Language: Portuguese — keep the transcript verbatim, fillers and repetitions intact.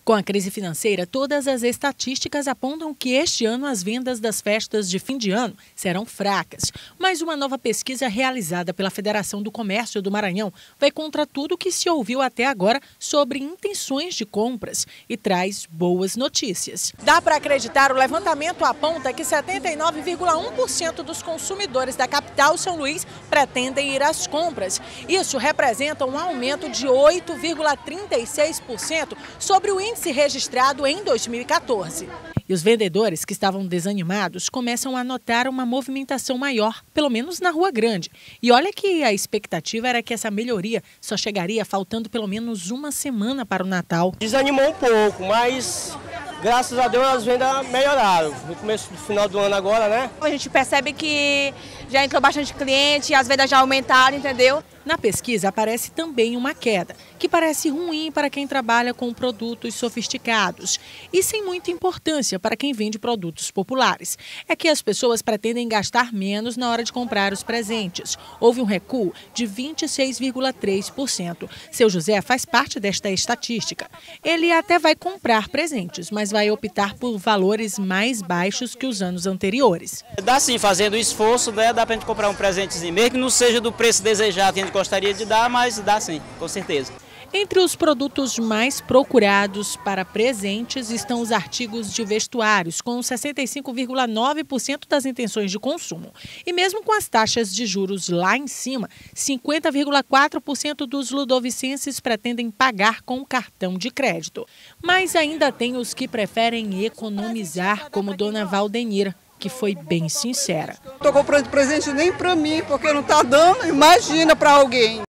Com a crise financeira, todas as estatísticas apontam que este ano as vendas das festas de fim de ano serão fracas. Mas uma nova pesquisa realizada pela Federação do Comércio do Maranhão vai contra tudo o que se ouviu até agora sobre intenções de compras e traz boas notícias. Dá para acreditar, o levantamento aponta que setenta e nove vírgula um por cento dos consumidores da capital São Luís pretendem ir às compras. Isso representa um aumento de oito vírgula trinta e seis por cento sobre o índice registrado em dois mil e quatorze. E os vendedores que estavam desanimados começam a notar uma movimentação maior, pelo menos na Rua Grande. E olha que a expectativa era que essa melhoria só chegaria faltando pelo menos uma semana para o Natal. Desanimou um pouco, mas graças a Deus as vendas melhoraram. No começo do final do ano agora, né? A gente percebe que já entrou bastante cliente, as vendas já aumentaram, entendeu? Na pesquisa aparece também uma queda, que parece ruim para quem trabalha com produtos sofisticados e sem muita importância para quem vende produtos populares. É que as pessoas pretendem gastar menos na hora de comprar os presentes. Houve um recuo de vinte e seis vírgula três por cento. Seu José faz parte desta estatística. Ele até vai comprar presentes, mas vai optar por valores mais baixos que os anos anteriores. Dá sim, fazendo esforço, né, dá para a gente comprar um presentezinho, mesmo que não seja do preço desejado que a gente gostaria de dar, mas dá sim, com certeza. Entre os produtos mais procurados para presentes estão os artigos de vestuários, com sessenta e cinco vírgula nove por cento das intenções de consumo. E mesmo com as taxas de juros lá em cima, cinquenta vírgula quatro por cento dos ludovicenses pretendem pagar com cartão de crédito. Mas ainda tem os que preferem economizar, como Dona Valdenira, que foi bem sincera. Não estou comprando presente nem para mim, porque não está dando, imagina para alguém.